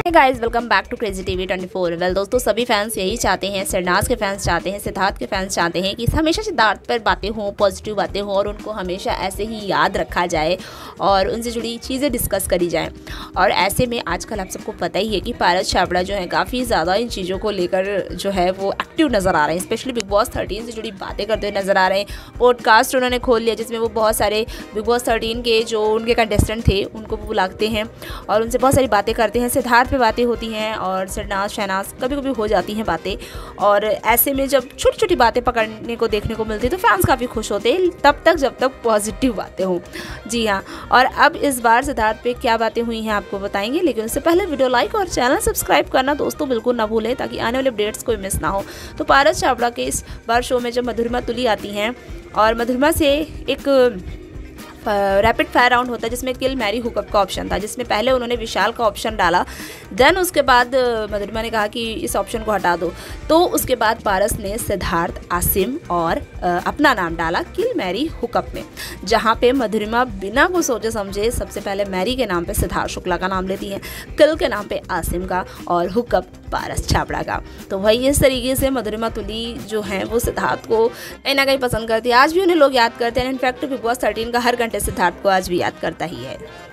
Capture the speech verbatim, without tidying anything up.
Guys, welcome back to crazy TV twenty four. Well दोस्तों, सभी fans यही चाहते हैं, सरनाज के फैंस चाहते हैं, सिद्धार्थ के फैंस चाहते हैं कि हमेशा सिद्धार्थ पर बातें हों, पॉजिटिव बातें हों और उनको हमेशा ऐसे ही याद रखा जाए और उनसे जुड़ी चीज़ें डिस्कस करी जाएं। और ऐसे में आजकल आप सबको पता ही है कि पारस छाबड़ा जो है काफ़ी ज़्यादा इन चीज़ों को लेकर जो है वो एक्टिव नज़र आ रहे हैं। स्पेशली बिग बॉस थर्टीन से जुड़ी बातें करते हुए नज़र आ रहे हैं। पॉडकास्ट उन्होंने खोल लिया जिसमें वो बहुत सारे बिग बॉस थर्टीन के जो उनके कंटेस्टेंट थे उनको वो बुलाते हैं और उनसे बहुत सारी बातें करते हैं। सिद्धार्थ पे बातें होती हैं और सरनाज शहनाज कभी कभी हो जाती हैं बातें। और ऐसे में जब छोटी छोटी बातें पकड़ने को देखने को मिलती है तो फैंस काफ़ी खुश होते हैं, तब तक जब तक पॉजिटिव बातें हों। जी हाँ, और अब इस बार सिद्धार्थ पे क्या बातें हुई हैं आपको बताएंगे, लेकिन उससे पहले वीडियो लाइक और चैनल सब्सक्राइब करना दोस्तों बिल्कुल ना भूलें ताकि आने वाले अपडेट्स कोई मिस ना हो। तो पारस छाबड़ा के इस बार शो में जब मधुरिमा तुली आती हैं और मधुरिमा से एक रैपिड फायर राउंड होता है जिसमें किल मैरी हुकअप का ऑप्शन था, जिसमें पहले उन्होंने विशाल का ऑप्शन डाला। देन उसके बाद मधुरिमा ने कहा कि इस ऑप्शन को हटा दो, तो उसके बाद पारस ने सिद्धार्थ, आसिम और अपना नाम डाला किल मैरी हुकअप में, जहां पे मधुरिमा बिना को सोचे समझे सबसे पहले मैरी के नाम पे सिद्धार्थ शुक्ला का नाम लेती हैं, किल के नाम पे आसिम का और हुकअप पारस छाबड़ा का। तो वही इस तरीके से मधुरिमा तुली जो हैं वो सिद्धार्थ को कहीं ना कहीं पसंद करती है। आज भी उन्हें लोग याद करते हैं। इनफैक्ट बिग बॉस थर्टीन का हर घंटे सिद्धार्थ को आज भी याद करता ही है।